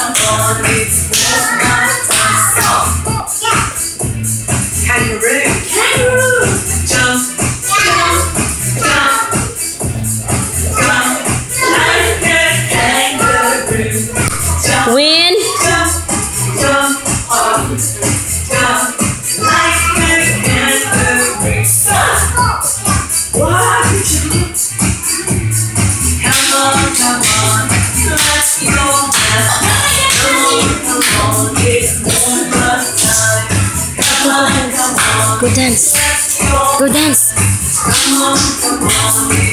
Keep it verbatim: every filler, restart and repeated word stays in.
come on, it's almost time. Kangaroo, kangaroo, jump, jump, jump, jump like a kangaroo. Jump, Win. jump, jump, up, jump like a kangaroo. Why jump? Come on, come on, let's go now. Come on, come on, it's almost time. Come on, come on. Go dance. Let's go. Go dance. Come on, come on.